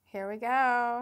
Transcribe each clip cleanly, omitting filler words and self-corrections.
Here we go.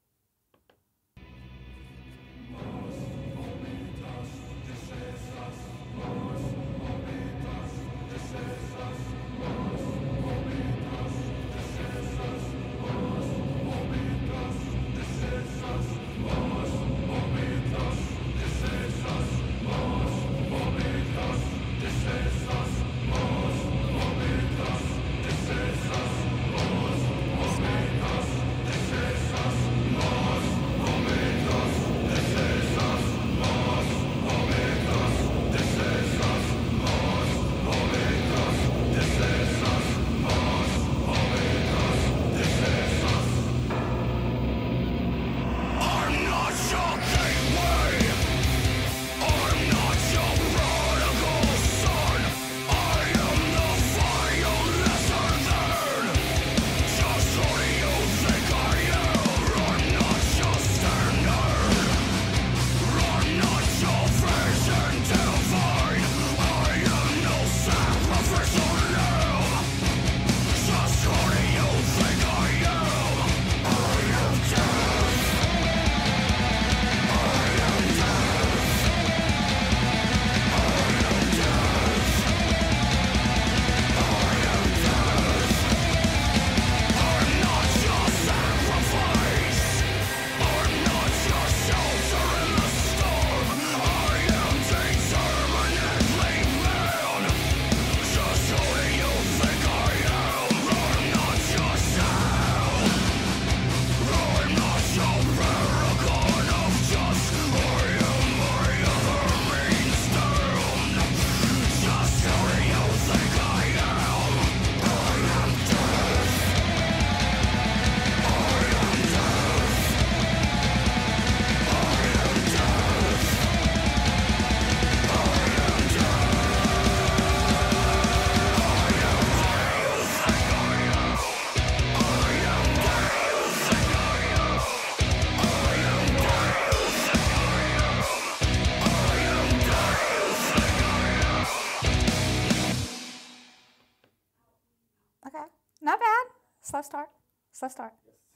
Okay, not bad. Slow start. Slow start.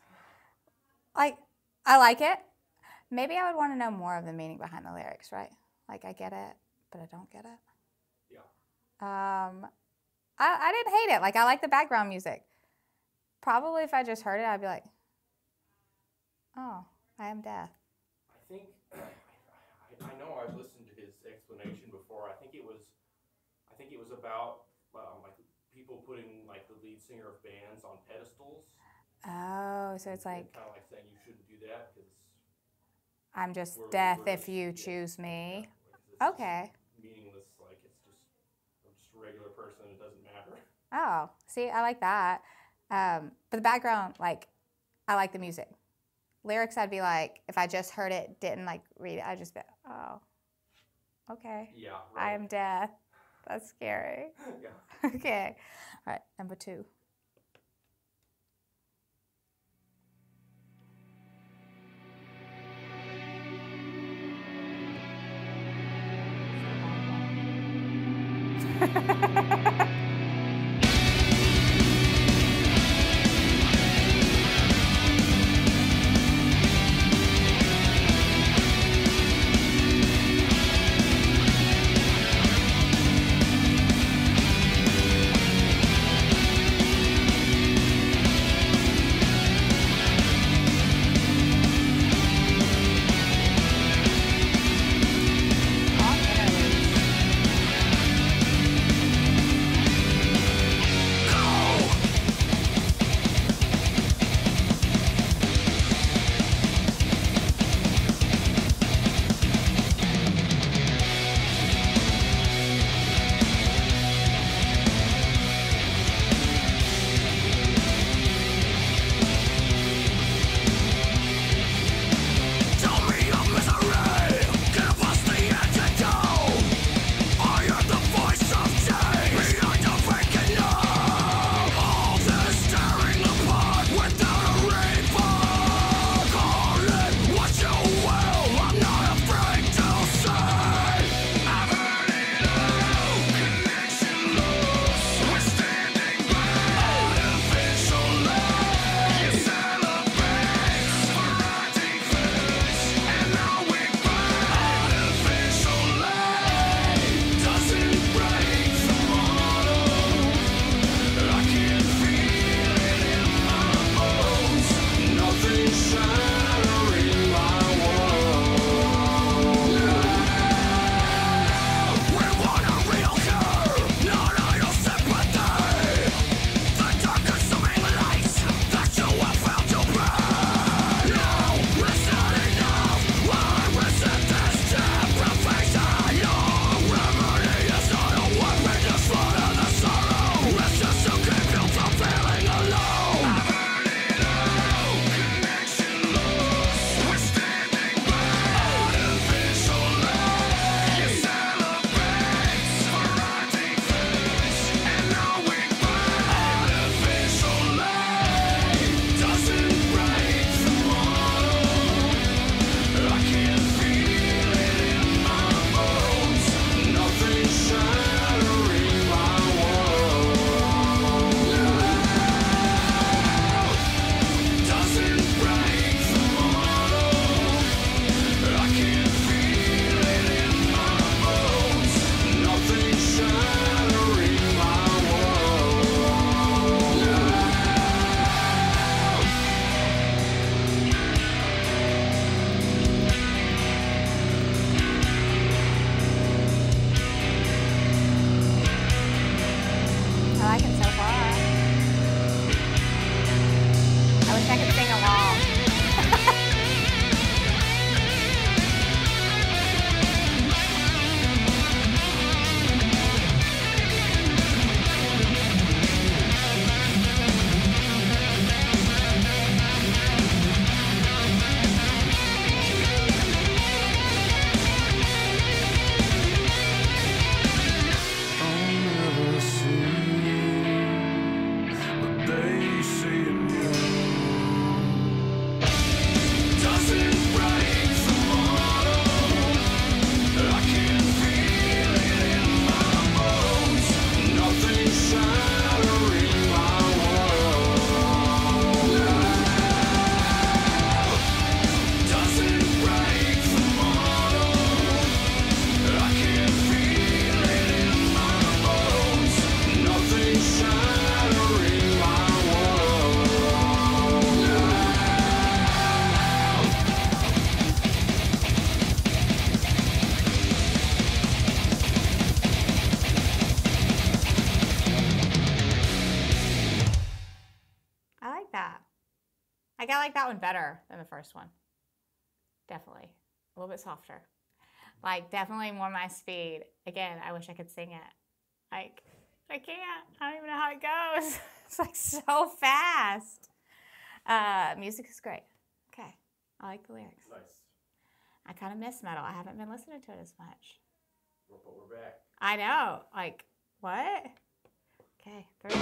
Like, I like it. Maybe I would want to know more of the meaning behind the lyrics, right? Like, I get it, but I don't get it. Yeah. I didn't hate it. Like, I like the background music. Probably if I just heard it, I'd be like, oh, I am deaf. I think I know I've listened to his explanation before. I think it was about like people putting like the lead singer of bands on pedestals. Oh, so it's like, kind of like saying you shouldn't do that because I'm just deaf if you choose me. Yeah, Okay. Meaningless, like I'm just a regular person. It doesn't matter. Oh, see, I like that. But the background, like, I like the music. Lyrics, I'd be like, if I just heard it, didn't like read it, I'd just be, oh, okay. Yeah. Right. I am deaf. That's scary. Yeah. Okay. All right, number 2. I like that one better than the first one. Definitely. A little bit softer. Like, definitely more my speed. Again, I wish I could sing it. Like, I can't. I don't even know how it goes. It's like so fast. Music is great. Okay. I like the lyrics. Nice. I kind of miss metal. I haven't been listening to it as much. But we're back. I know. Like, what? Okay. 3.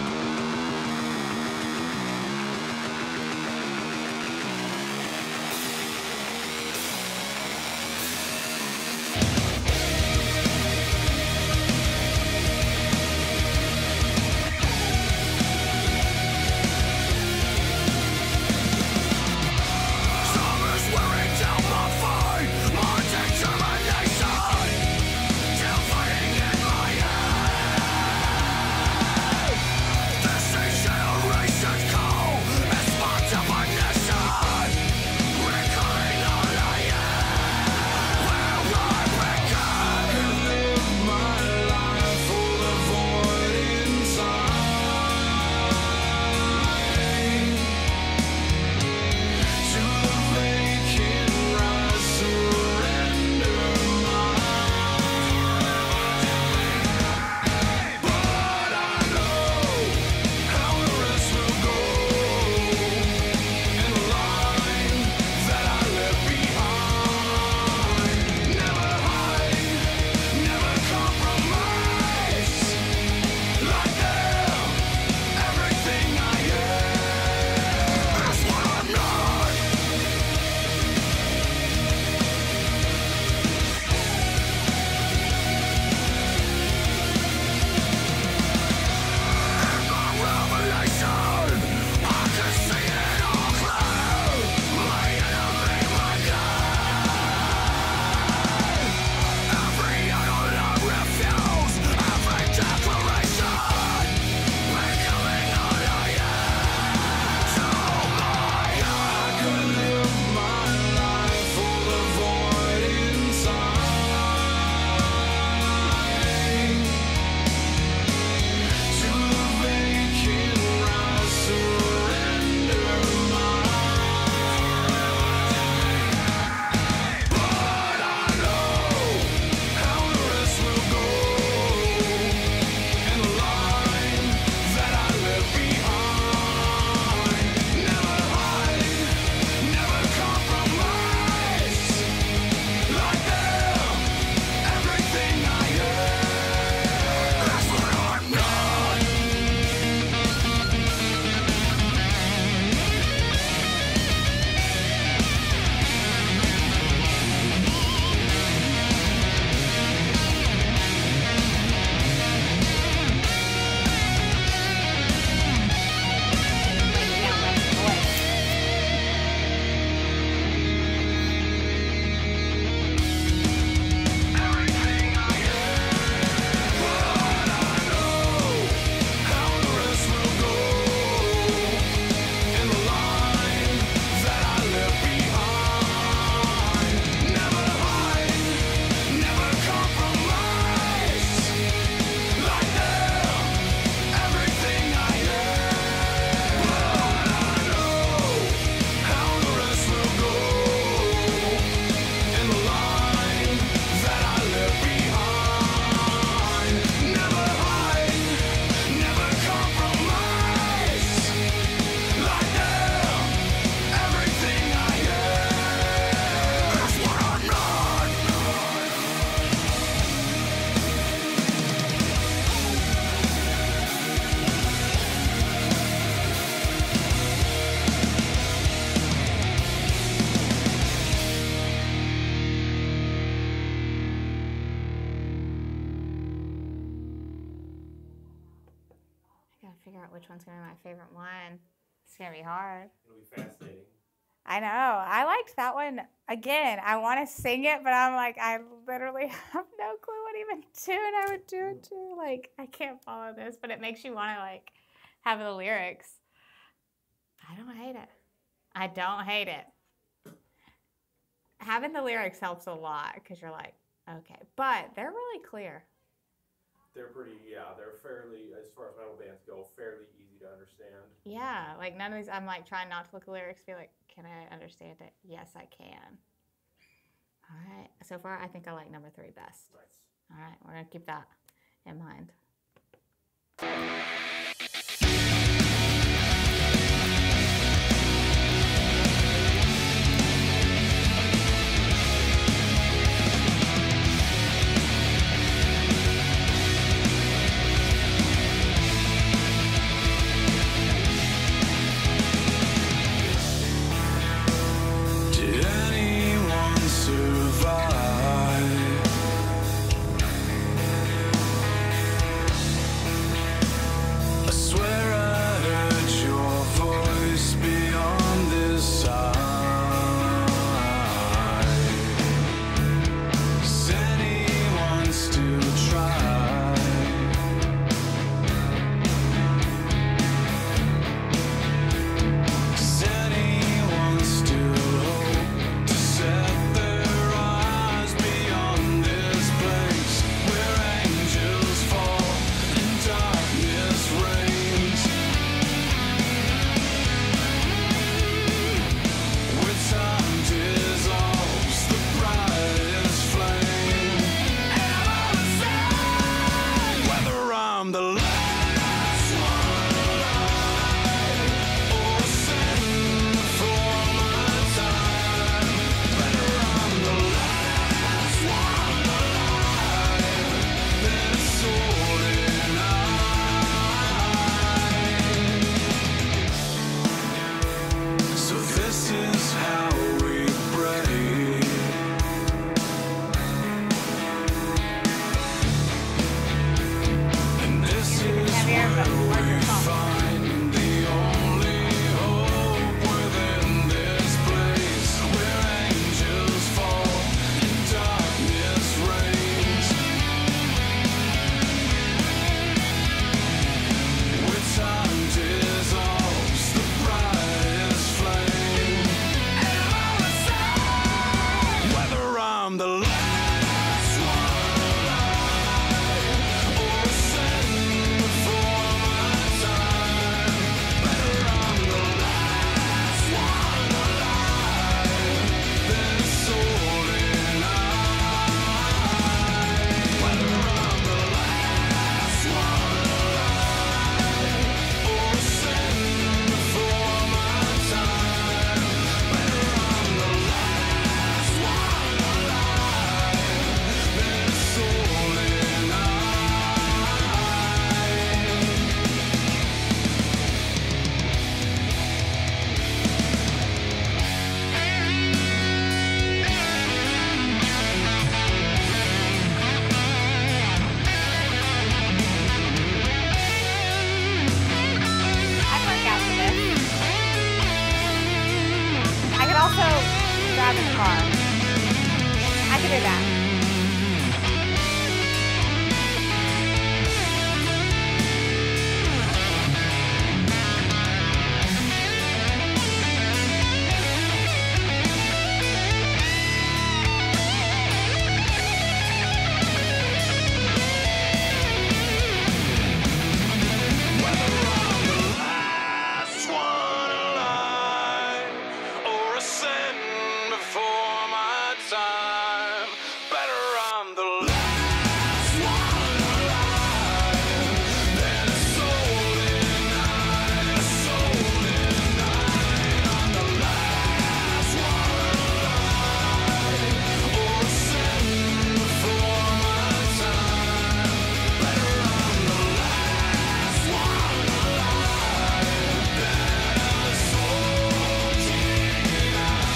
Figure out which one's going to be my favorite one. It's going to be hard. It'll be fascinating. I know. I liked that one. Again, I want to sing it, but I'm like, I literally have no clue what even tune I would do it to. Like, I can't follow this, but it makes you want to, like, have the lyrics. I don't hate it. I don't hate it. Having the lyrics helps a lot because you're like, okay. But they're really clear. They're pretty, yeah, they're fairly, as far as metal bands go, fairly easy to understand. Yeah, like none of these. I'm like trying not to look at lyrics, be like, can I understand it? Yes, I can. All right. So far, I think I like number 3 best. Nice. All right, we're gonna keep that in mind. Did anyone survive? I swear I heard your voice beyond this side. Does anyone still try? Does anyone still hope to set their eyes beyond this place where angels fall and darkness reigns? Where time dissolves the brightest flame, and I'm undecided whether I'm the last one alive or sent before my time. Whether I'm the last one alive than a soul in eye. So this is how we break. And this is Heavier, but where more we soft. find the only hope within this place where angels fall and darkness reigns. Where time dissolves the brightest flame, and I'm undecided whether I'm the last one alive or sent before my time. Whether I'm the last one alive than a soul in eye. Whether I'm the last one alive or sent before my time. Whether I'm the last one alive than a soul in eye. I'd work out to this. I could also drive in the car. I could do that. Whether I'm the last one alive or a sin before my time, better I'm the last one alive than a soul in night, a soul in night. I'm the last one alive or a sin before my time, better I'm the last one alive than a soul in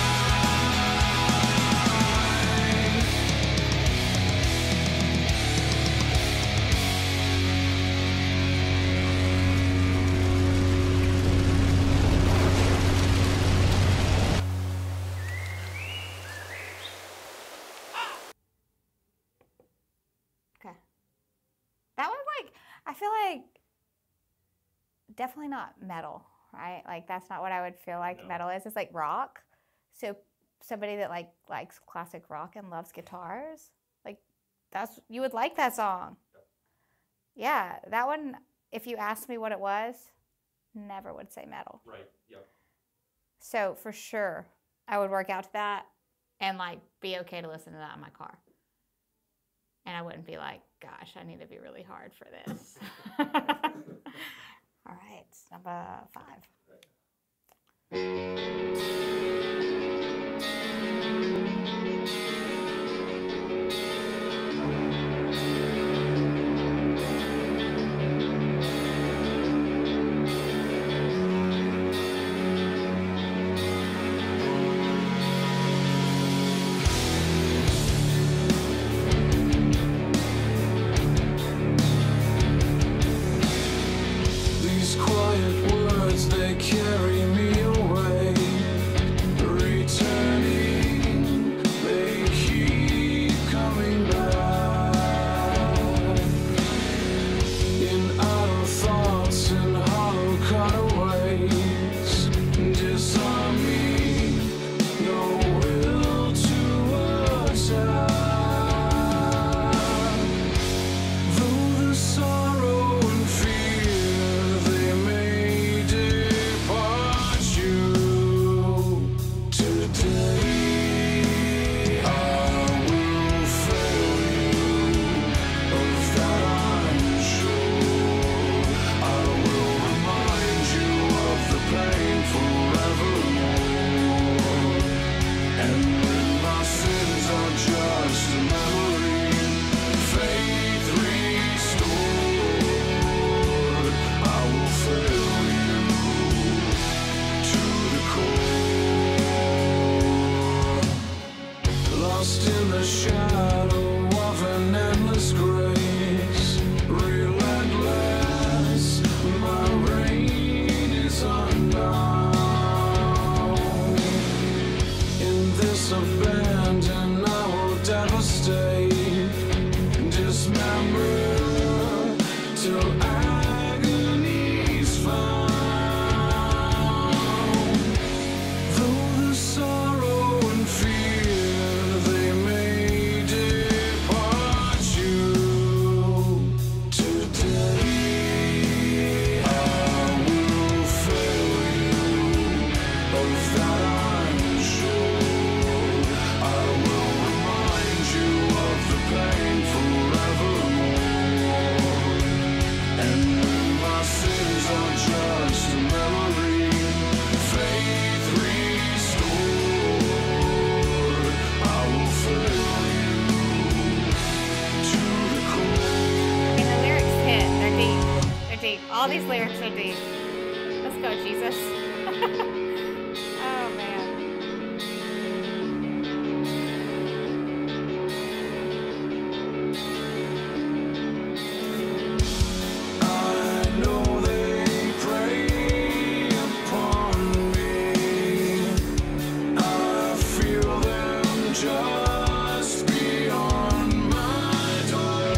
Okay. That was like, I feel like definitely not metal, right? Like that's not what I would feel like No. metal is. It's like rock. So somebody that like likes classic rock and loves guitars, like that's you would like that song. Yeah, that one. If you asked me what it was, never would say metal. Right. Yep. So for sure, I would work out to that and like be okay to listen to that in my car. And I wouldn't be like, gosh, I need to be really hard for this. All right, number 5. These quiet words, they carry me away. Returning, they keep coming back. In idle thoughts and hollow cutaways, disarm me, no will to attack. Though the sorrow and fear, they may depart you today. I will fail you, of that I'm sure. I will remind you of the pain forevermore. And when my sins are just a memory, faith restored, I will fail you to the core. Lost in the shadow of an endless grace, relentless, my reign is undone. In this abandon, I will devastate, dismember till agony's found. Though the sorrow and fear, they may depart you today. I will fail you, of that I'm sure. I will remind you of the pain forevermore. And when my sins are just a memory, faith restored, I will fail you to the core. I mean, the lyrics hit. They're deep. They're deep. All these lyrics are deep. Let's go, Jesus. Oh, man. I know they prey upon me. I feel them just beyond my door.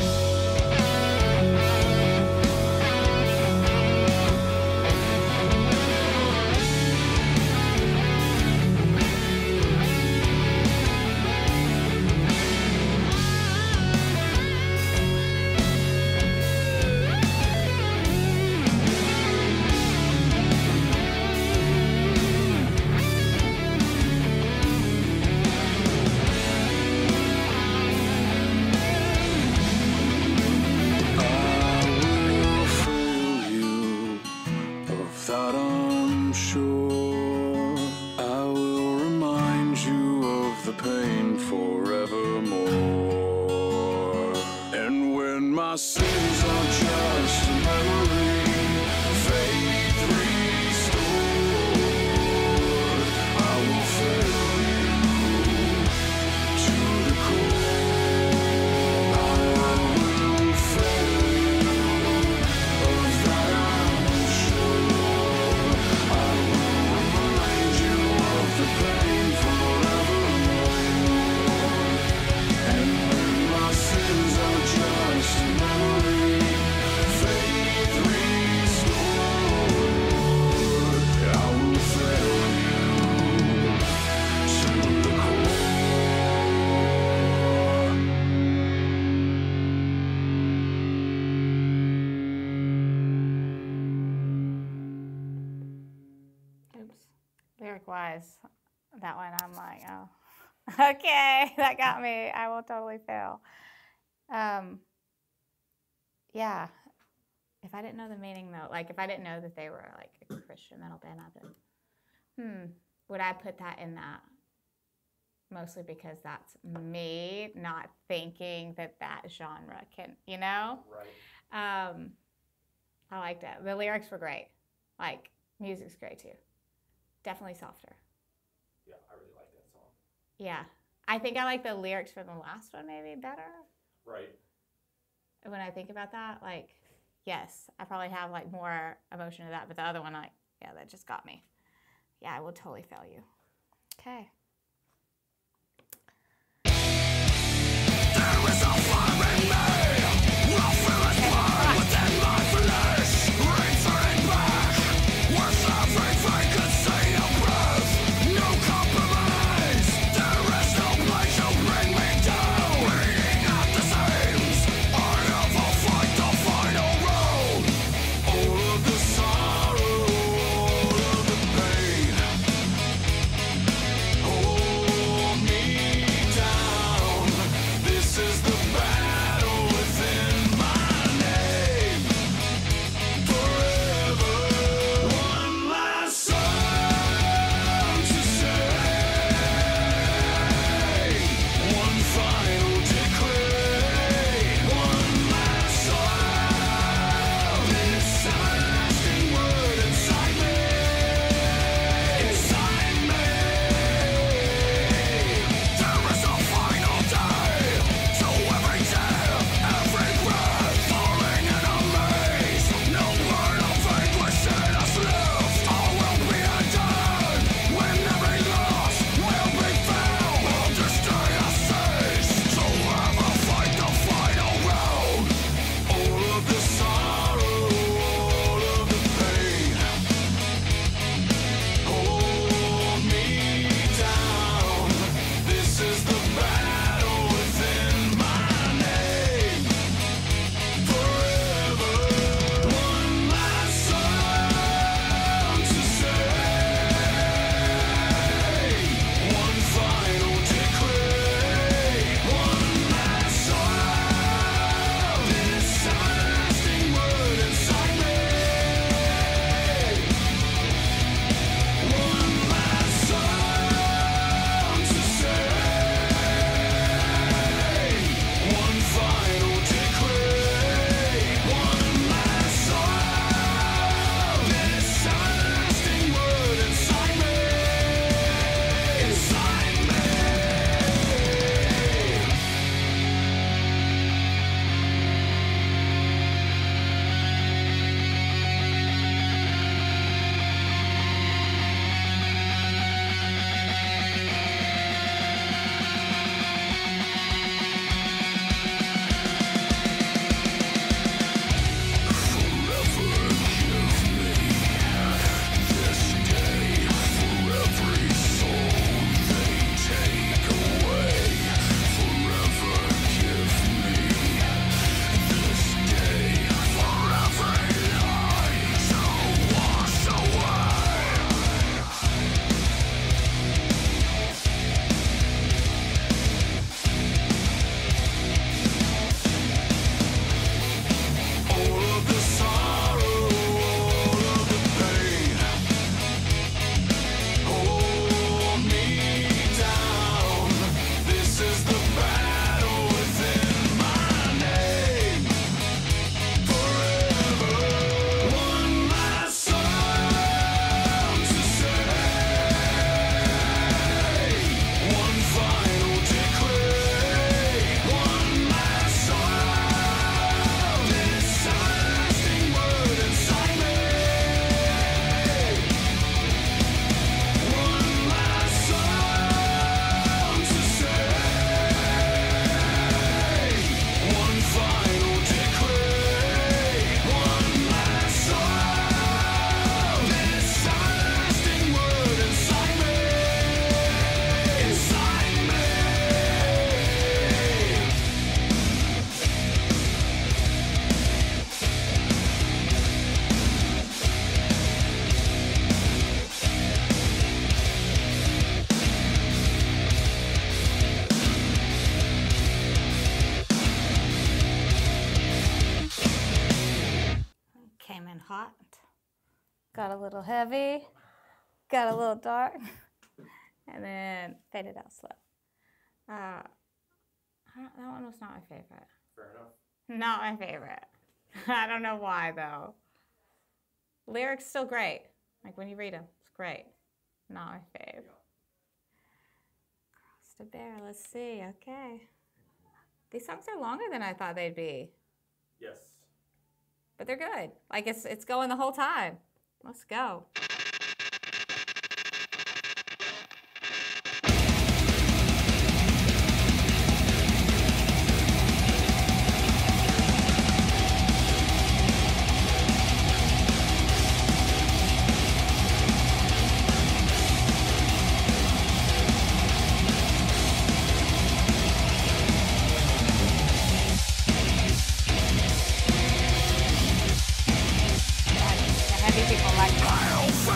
I will fail you, of that I'm sure. I will remind you of the pain forevermore. And when my sins are just a memory, faith restored, I will fail you to the core. I will fail you, of that I'm sure. I will remind you of the pain forevermore. And when my sins are just a memory, music-wise, that one I'm like, oh, okay, that got me. I will totally fail. Yeah. If I didn't know the meaning though, like if I didn't know that they were like a Christian metal band, I'd been, would I put that in that? Mostly because that's me not thinking that genre can, you know? Right. I liked it. The lyrics were great. Like, music's great too. Definitely softer. Yeah, I really like that song. Yeah. I think I like the lyrics from the last one maybe better. Right. When I think about that, like, yes, I probably have like more emotion to that, but the other one, like, yeah, that just got me. Yeah, I will totally fail you. Okay. There is a fire in me. Will feel it burn within my flesh. Returning back with everything could see no proof. No compromise. There is no place to bring me down. Bleeding at the seams. I have a fight the final road. All of the sorrow, all of the pain. little heavy, got a little dark, and then faded out slow. That one was not my favorite. Fair enough. Not my favorite. I don't know why, though. Lyrics still great. Like, when you read them, it's great. Not my fave. Cross the bear, let's see. Okay. These songs are longer than I thought they'd be. Yes. But they're good. Like, it's going the whole time. Let's go. The heavy people like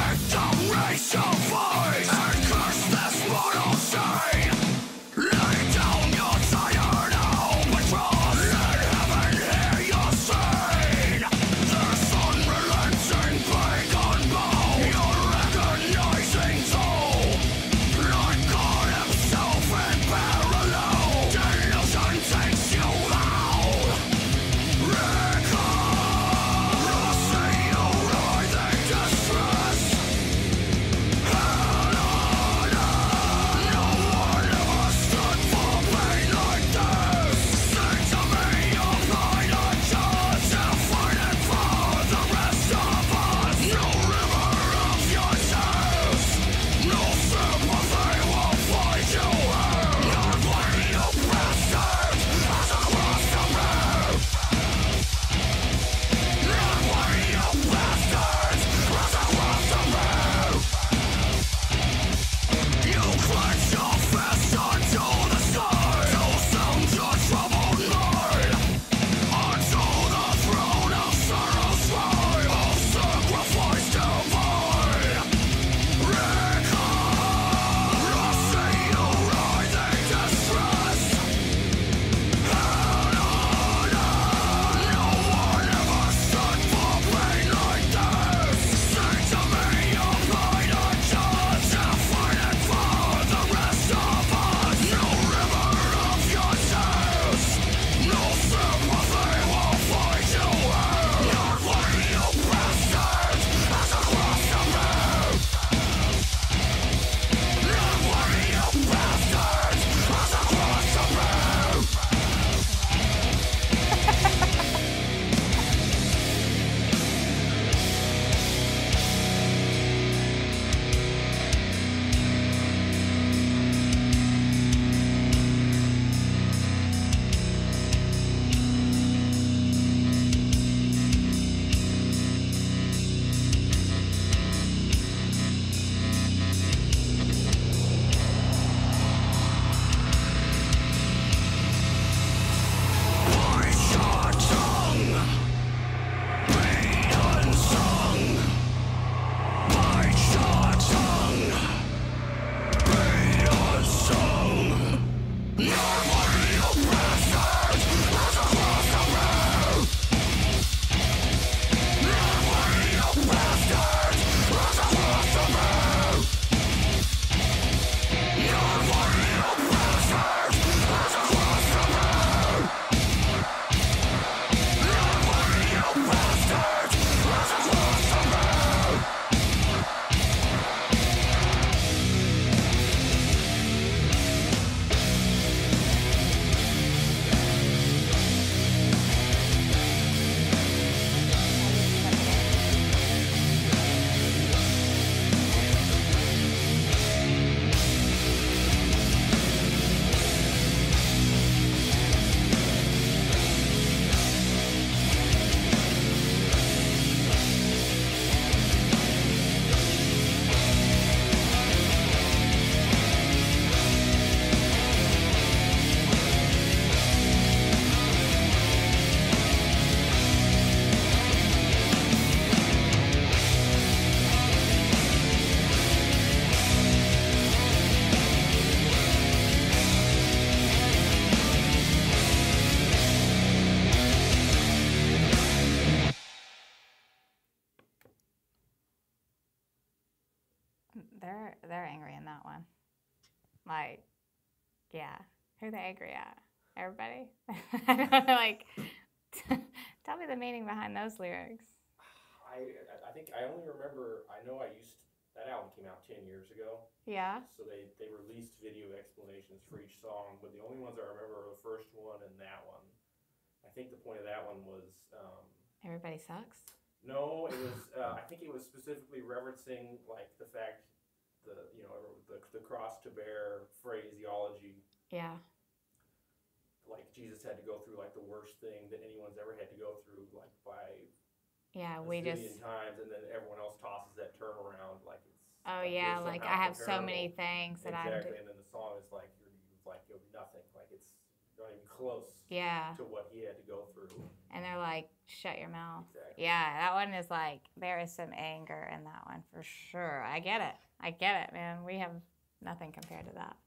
they're angry in that one. Like, yeah, who are they angry at? Everybody? Like, tell me the meaning behind those lyrics. I think I only remember. I know that album came out 10 years ago. Yeah. So they released video explanations for each song, but the only ones I remember are the first one and that one. I think the point of that one was. Everybody sucks. No, it was. I think it was specifically referencing like the fact, the cross to bear phraseology. Yeah. Like Jesus had to go through like the worst thing that anyone's ever had to go through, like by. Yeah, a we zillion just. times, and then everyone else tosses that term around like it's. Oh like yeah, you're like I somehow have so many comparable. things that I'm. Exactly, and then the song is like you're nothing, like it's not even close. Yeah. To what he had to go through. And they're like, shut your mouth. Exactly. Yeah, that one is like there is some anger in that one for sure. I get it, man. We have nothing compared to that.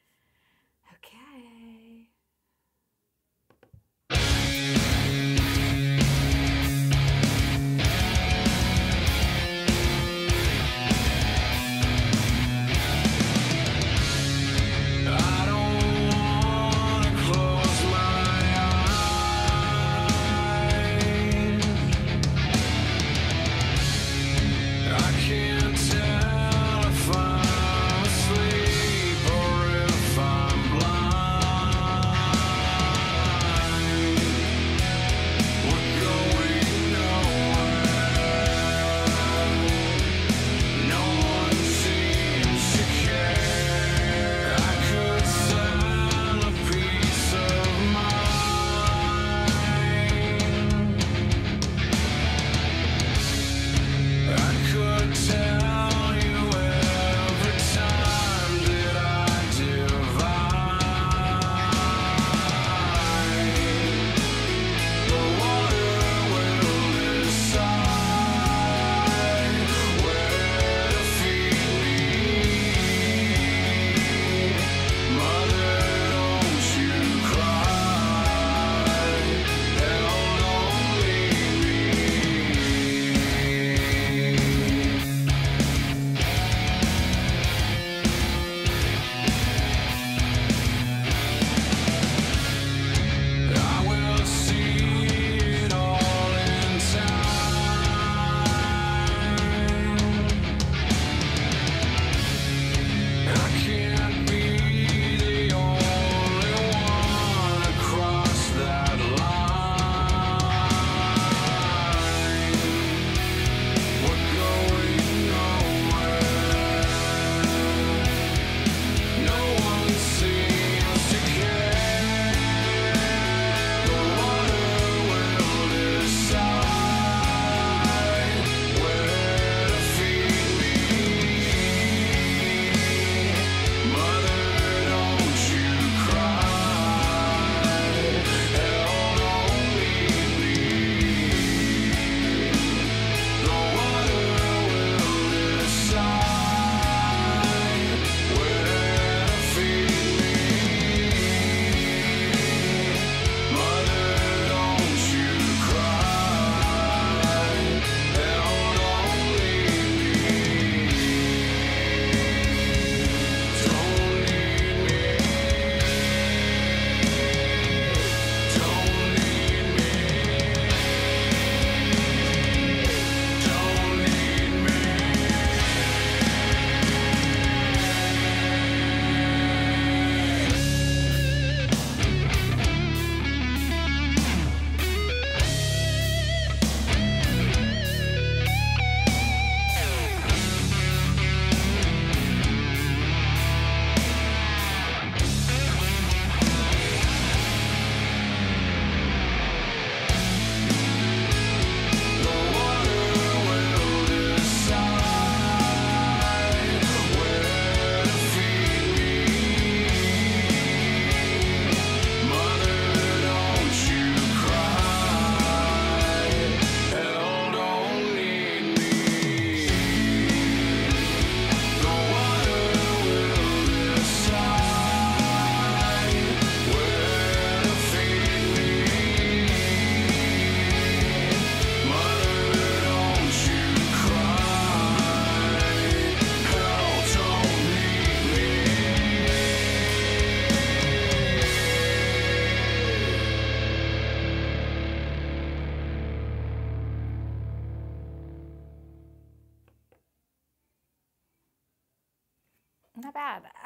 Okay. I don't wanna close my eyes. I can't tell if I'm asleep or if I'm blind.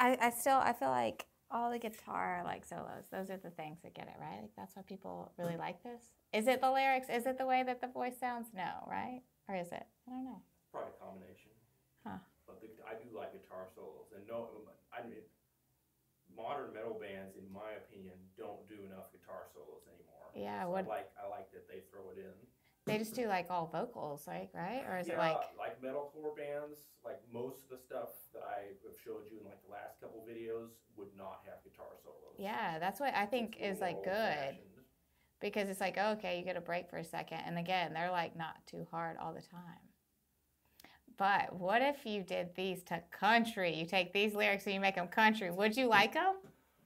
I still I feel like all the guitar like solos, those are the things that get it, right? Like that's why people really like this. Is it the lyrics? Is it the way that the voice sounds? No, right? Or is it? I don't know. Probably a combination. Huh. But I do like guitar solos, and no, I mean, modern metal bands, in my opinion, don't do enough guitar solos anymore. Yeah, So what I like that they throw it in. they just do like all vocals, like, right? Or is it Yeah, like metalcore bands, like most of the stuff that I have showed you in like the last couple videos would not have guitar solos. yeah, that's what I think It's a is like little good old-fashioned. because it's like, okay, you get a break for a second. And again, they're like not too hard all the time. But what if you did these to country? You take these lyrics and you make them country. Would you like them?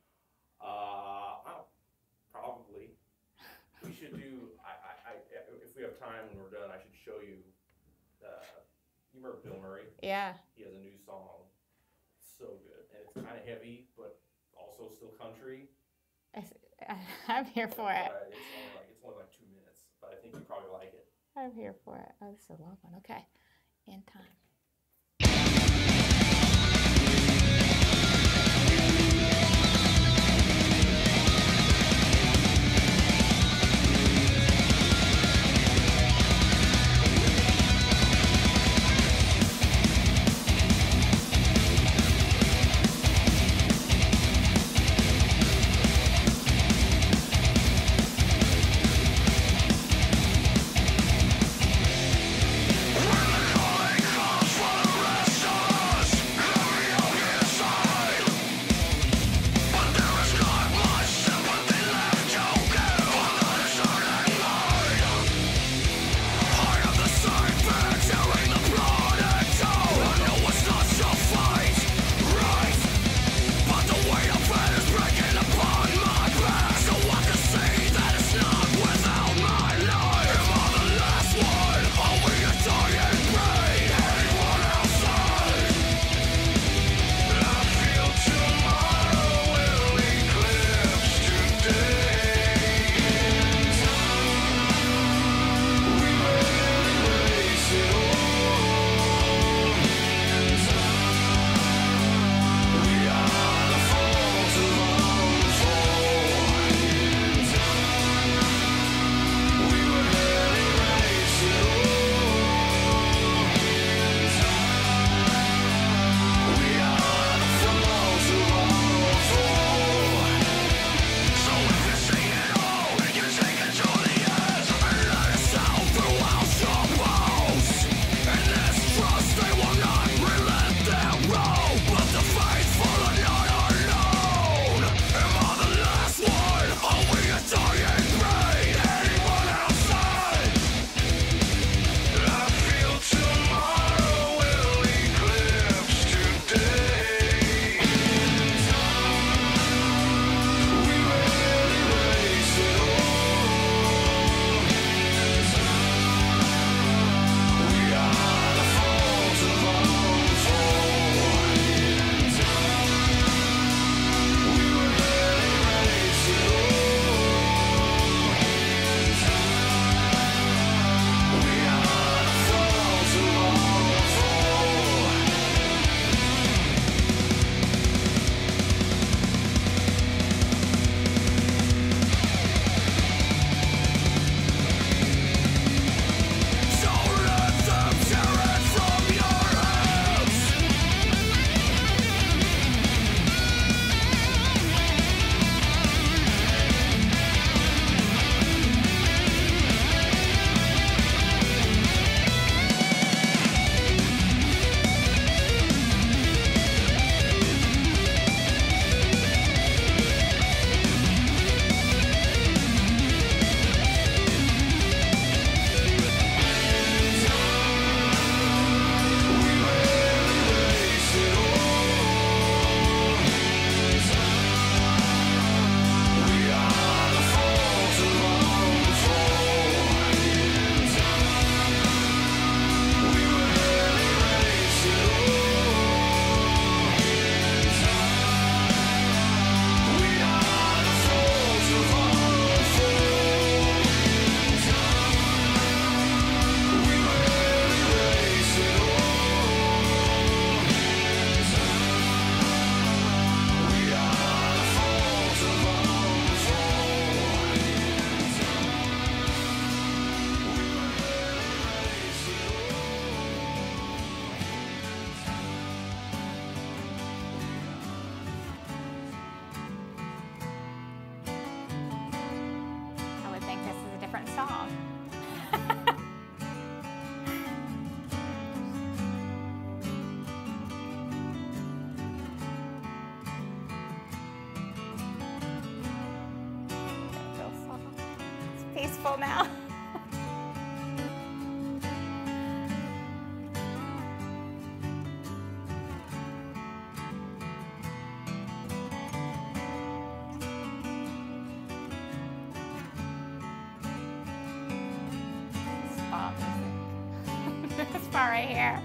Probably. We should do. If we have time when we're done, I should show you. You remember Bill Murray? Yeah. He has a new song. It's so good, and it's kind of heavy, but also still country. I'm here for it. It's only like 2 minutes, but I think you probably like it. I'm here for it. Oh, this is a long one. Okay. In time. When the calling comes peaceful now. Spot music. This part right here.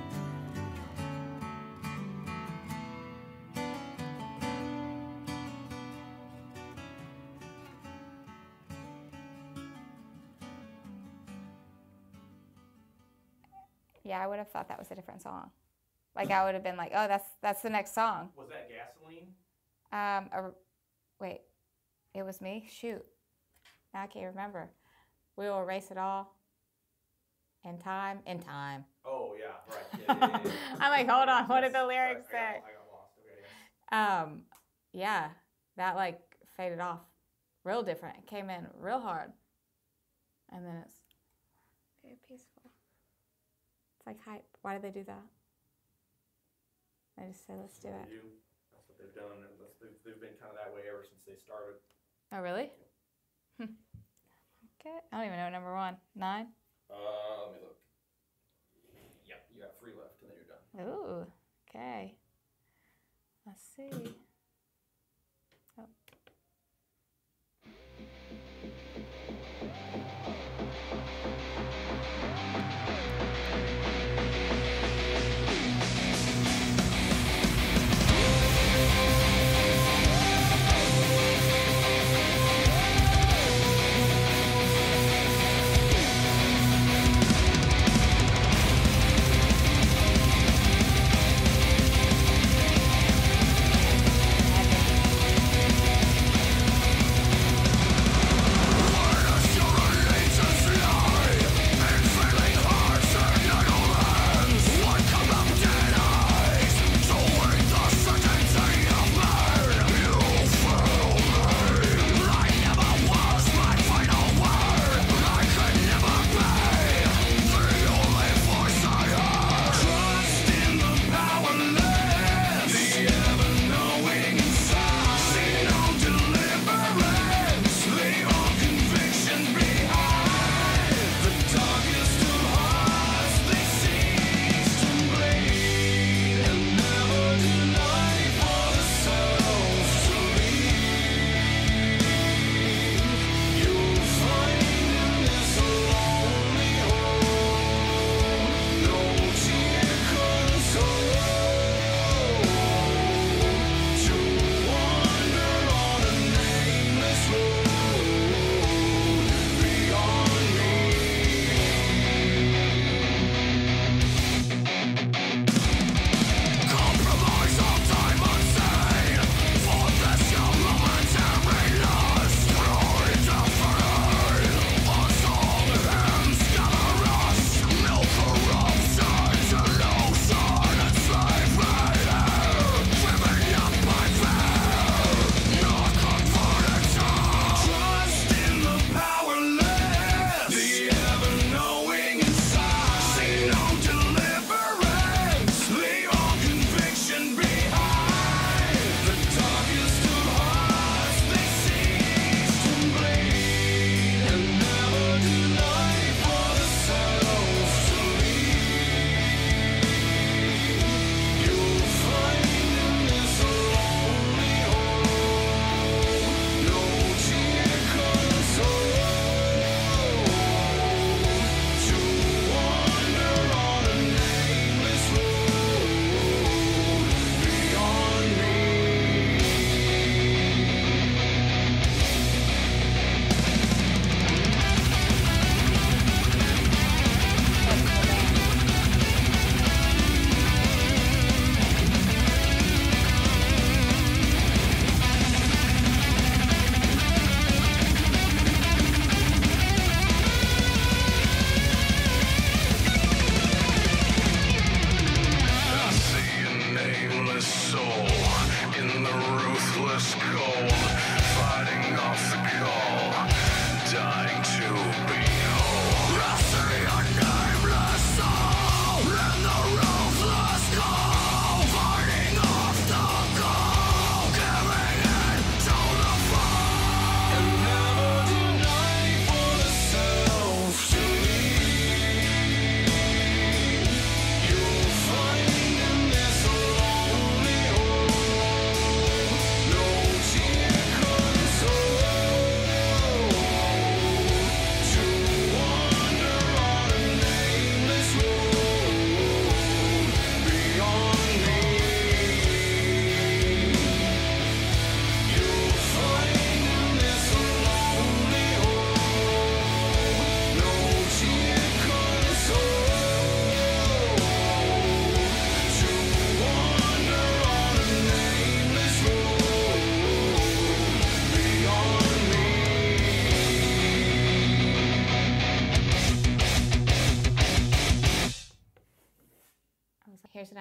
Yeah, I would have thought that was a different song. Like I would have been like, oh, that's the next song. Was that Gasoline? Wait, it was me? Shoot. Now I can't remember. We will erase it all. In time. Oh, yeah, right. Yeah. I'm like, hold on, what did the lyrics Sorry, say? I got lost. Okay, yeah. Yeah, that like faded off real different. It came in real hard. And then it's very peaceful. It's like hype. Why did they do that? They just said, let's do That's what it. they do. That's what they've done. And they've been kind of that way ever since they started. Oh, really? Okay. I don't even know number 1. 9? Let me look. Yep, you got 3 left, and then you're done. Ooh, okay. Let's see. Oh.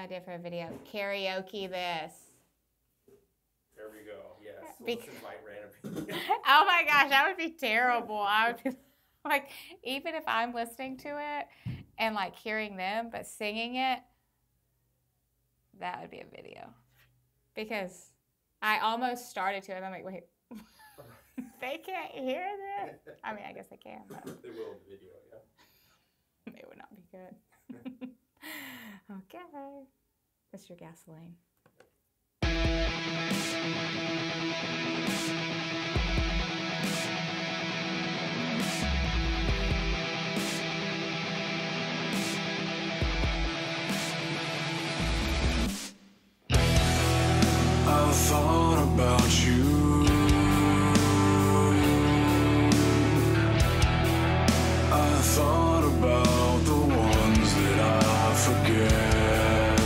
idea for a video. Karaoke this. There we go. Yes. We'll Bec- just invite random people. Oh my gosh, that would be terrible. I would be like, even if I'm listening to it and like hearing them, but singing it, that would be a video. Because I almost started to, and I'm like, wait, they can't hear this? I mean, I guess they can, but They will in the video, yeah. it would not be good. Okay. Mr. Gasoline. I thought about you. I thought about the ones that I forget.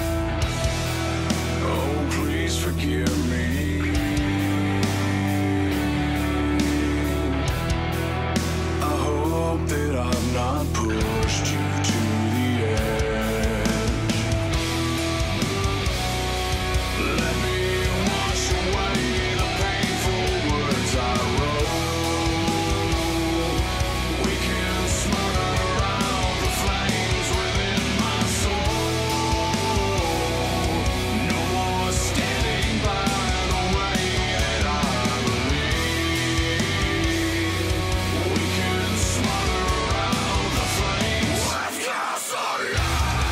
Oh, please forgive me. I hope that I've not pushed you to the edge. Let me wash away the painful words I wrote. We can smother around the flames within my soul. No more standing by the way that I believe. We can smother around the flames with gasoline.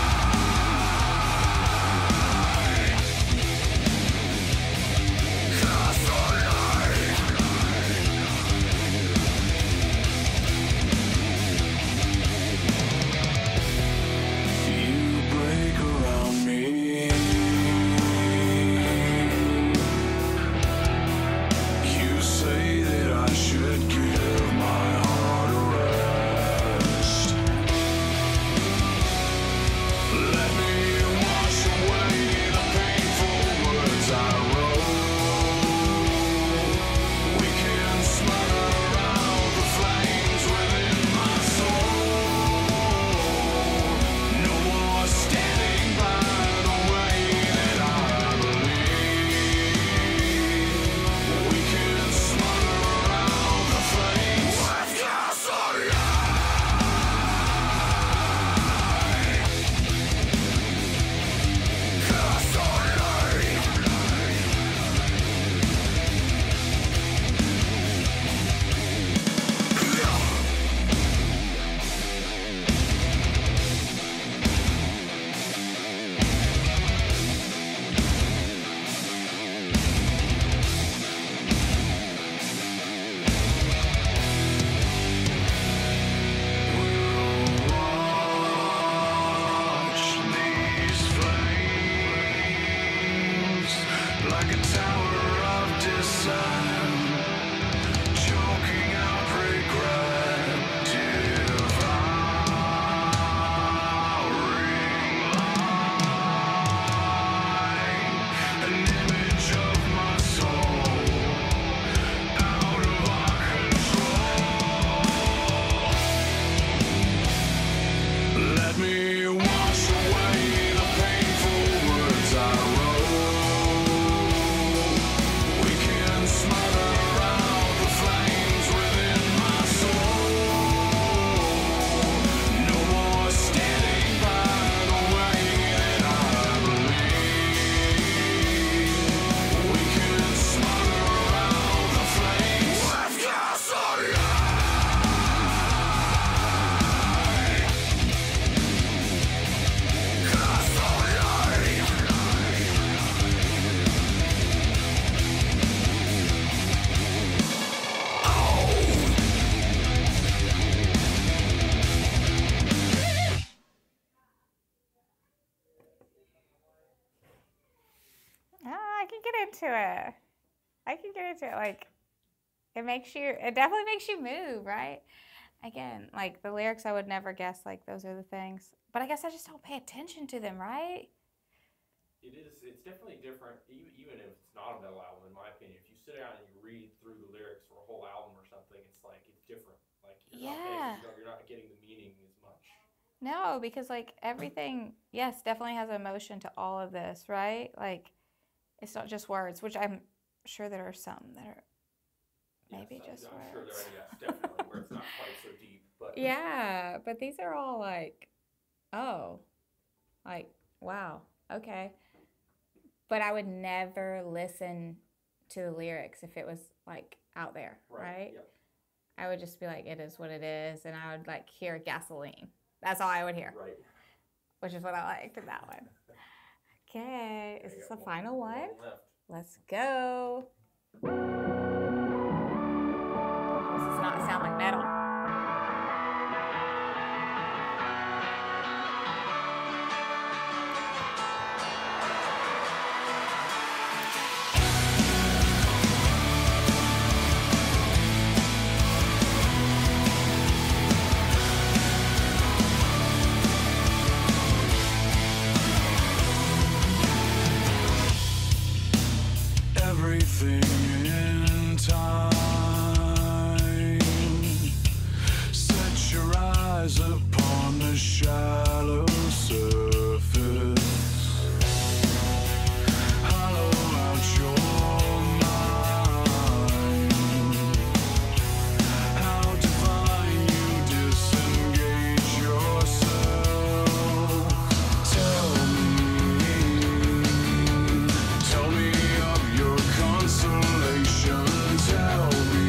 You break around me. You say that I should give my heart a rest. Let me wash away the painful words I wrote. We can smother around the flames within my soul. No more standing by the way that I believe. We can smother around the flames with gasoline. Watch these flames like a tower of dissent, choking out regret, devouring light, an image of my soul out of our control. Let me wash away the painful words I wrote. We can smother around the flames within my soul. No more standing by the way that I believe. We can smother around the flames with gasoline. Oh, I can get into it. I can get into it. Like, it definitely makes you move, right? Again, like the lyrics, I would never guess like those are the things. But I guess I just don't pay attention to them, right? It's definitely different, even if it's not a metal album, in my opinion. If you sit down and you read through the lyrics for a whole album or something, it's like, it's different. Like, Yeah. you're not getting the meaning as much. No, because like everything, yes, definitely has emotion to all of this, right? Like it's not just words, which I'm sure there are some that are maybe Yes, just I'm sure words. there, yes, definitely, where it's not quite so deep, but Yeah, but these are all like, oh, like, wow, okay. But I would never listen to the lyrics if it was like out there, right? Yep. I would just be like, it is what it is, and I would like hear gasoline. That's all I would hear, Right. which is what I liked in that one. Okay, is I this got the final one? left. Let's go. This does not sound like metal. Everything in time. Set your eyes upon the shallow surface. Hollow out your mind. How divine you disengage yourself. Tell me of your consolation. Tell me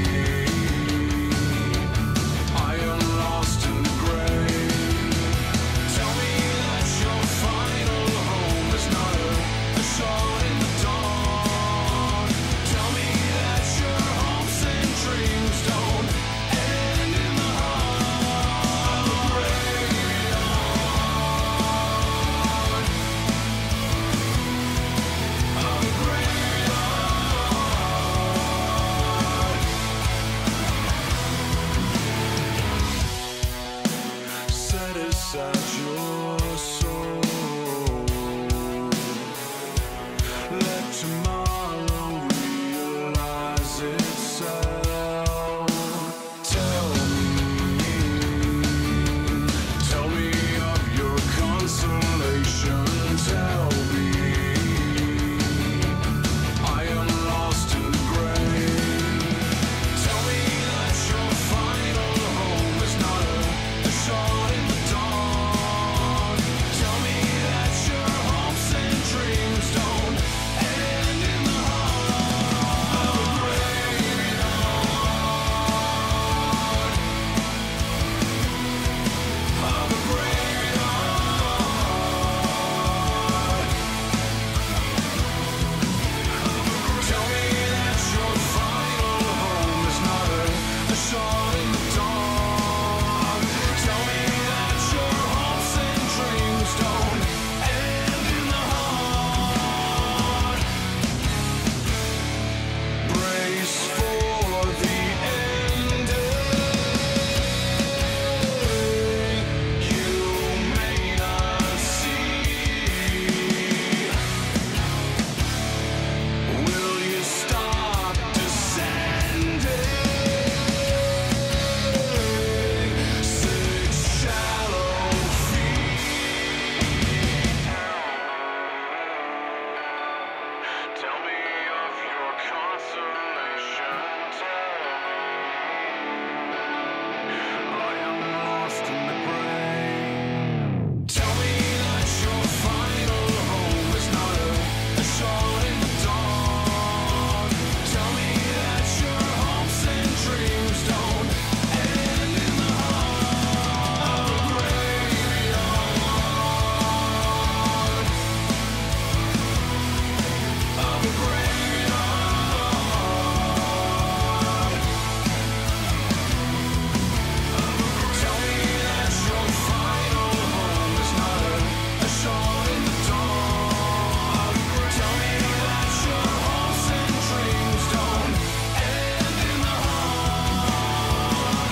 I am lost in the grave. Tell me that your final home is not a shot in the dark. Tell me that your hopes and dreams don't end in the heart of a graveyard. Of a graveyard. Set aside your soul. Let tomorrow realize itself. Tell me of your consolation. Tell me I am lost in the grave. Tell me that your final home is not a shot in the dark. Tell me that your hopes and dreams don't end in the heart of a graveyard. Of a graveyard. Tell me that your final home is not a shot in the dark. Tell me that your hopes and dreams don't end in the heart. Brace for the ending. You may not see. Will you stop descending? Six shallow feet. Tell me of your consolation. Tell me I am lost in the grave. Tell me that your final home is not a shot in the dark. Tell me that your hopes and dreams don't end in the heart of a graveyard. Of a graveyard. Tell me that your final home is not a shot in the dark. Tell me that your hopes and dreams don't end in the heart.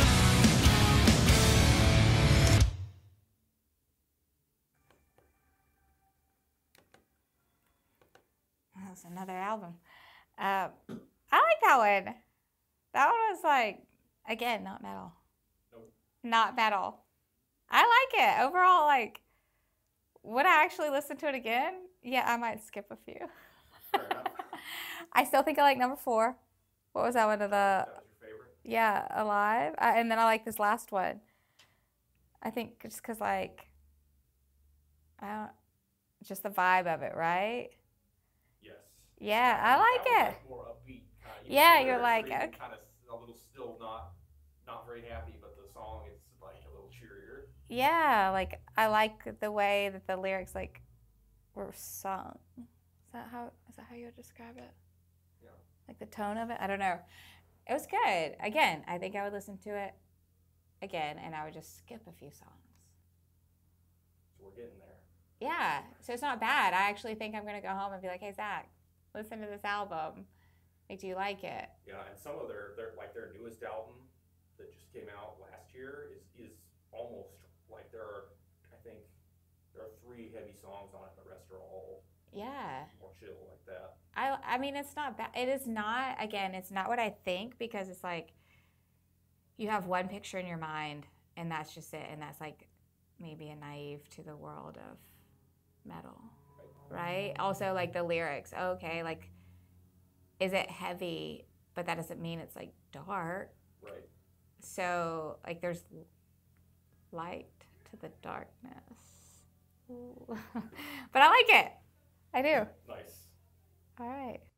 That's another album. I like that one. That one was like, again, not metal. Nope. Not metal. I like it. Overall, like, would I actually listen to it again? Yeah, I might skip a few. Fair enough. I still think I like number 4. What was that one of the, That was your favorite? yeah, Alive? And then I like this last one. I think just because, like, I don't, just the vibe of it, right? Yes. Yeah, I like That was, it. like, more upbeat kind of. Yeah, you're like, kind okay. of a little still not very happy, but the song is like a little cheerier. Yeah, like, I like the way that the lyrics, like, were sung. Is that how you would describe it? Yeah. Like the tone of it? I don't know. It was good. Again, I think I would listen to it again and I would just skip a few songs. So we're getting there. Yeah, so it's not bad. I actually think I'm going to go home and be like, hey, Zach, listen to this album. Like, do you like it? Yeah, and some of their newest album that just came out last year is almost like I think there are 3 heavy songs on it, and the rest are all Yeah. more chill like that. I mean, it's not bad. It is not, again, it's not what I think because it's like you have one picture in your mind and that's just it. And that's like maybe a naive to the world of metal, right? Also, like the lyrics. Okay, like, is it heavy? But that doesn't mean it's like dark. Right. So, like, there's light to the darkness. Ooh. But I like it. I do. Nice. All right.